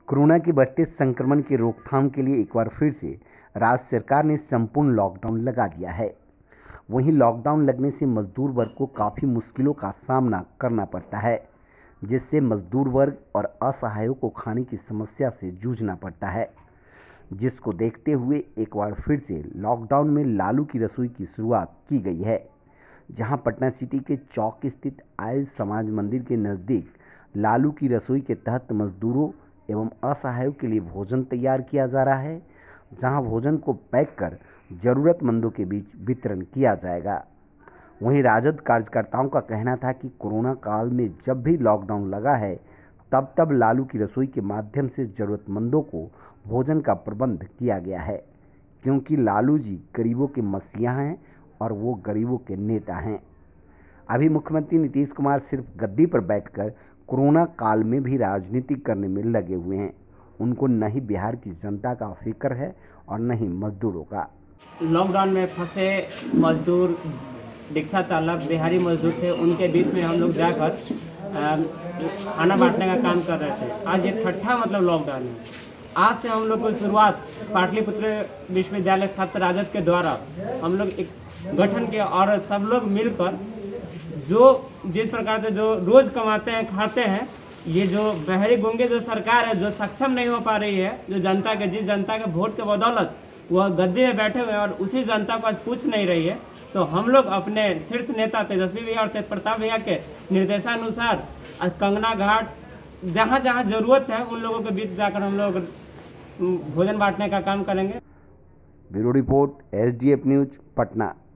Corona के बढ़ते संक्रमण की रोकथाम के लिए एक बार फिर से राज्य सरकार ने संपूर्ण लॉकडाउन लगा दिया है। वहीं लॉकडाउन लगने से मजदूर वर्ग को काफ़ी मुश्किलों का सामना करना पड़ता है, जिससे मजदूर वर्ग और असहायों को खाने की समस्या से जूझना पड़ता है। जिसको देखते हुए एक बार फिर से लॉकडाउन में लालू की रसोई की शुरुआत की गई है, जहां पटना सिटी के चौक स्थित आर्य समाज मंदिर के नज़दीक लालू की रसोई के तहत मजदूरों एवं असहायों के लिए भोजन तैयार किया जा रहा है, जहां भोजन को पैक कर ज़रूरतमंदों के बीच वितरण किया जाएगा। वहीं राजद कार्यकर्ताओं का कहना था कि कोरोना काल में जब भी लॉकडाउन लगा है तब लालू की रसोई के माध्यम से ज़रूरतमंदों को भोजन का प्रबंध किया गया है, क्योंकि लालू जी गरीबों के मसीहा हैं और वो गरीबों के नेता हैं। अभी मुख्यमंत्री नीतीश कुमार सिर्फ गद्दी पर बैठकर कोरोना काल में भी राजनीति करने में लगे हुए हैं। उनको न ही बिहार की जनता का फिक्र है और न ही मजदूरों का। लॉकडाउन में फंसे मजदूर, रिक्शा चालक, बिहारी मजदूर थे, उनके बीच में हम लोग जाकर खाना बांटने का काम कर रहे थे। आज ये छठा लॉकडाउन है। आज से हम लोग को शुरुआत पाटलिपुत्र विश्वविद्यालय छात्र राजद के द्वारा हम लोग एक गठन किया और सब लोग मिलकर जो जिस प्रकार से जो रोज कमाते हैं खाते हैं, ये जो बहरी गूंगे जो सरकार है, जो सक्षम नहीं हो पा रही है, जो जनता के जिस जनता के वोट के बदौलत वह गद्दी में बैठे हुए हैं और उसी जनता को आज पूछ नहीं रही है, तो हम लोग अपने शीर्ष नेता तेजस्वी भैया और तेज प्रताप भैया के निर्देशानुसार कंगना घाट जहाँ जहाँ जरूरत है उन लोगों के बीच जाकर हम लोग भोजन बांटने का काम करेंगे। Bureau report, SDF news, Patna.